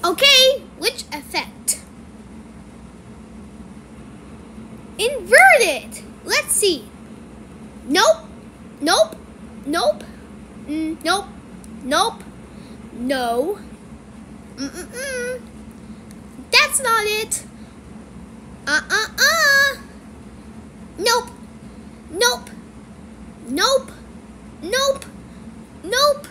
Okay, which effect? Inverted. Let's see. Nope. Nope. Nope. Nope. Nope. No. That's not it. Nope. Nope. Nope. Nope. Nope.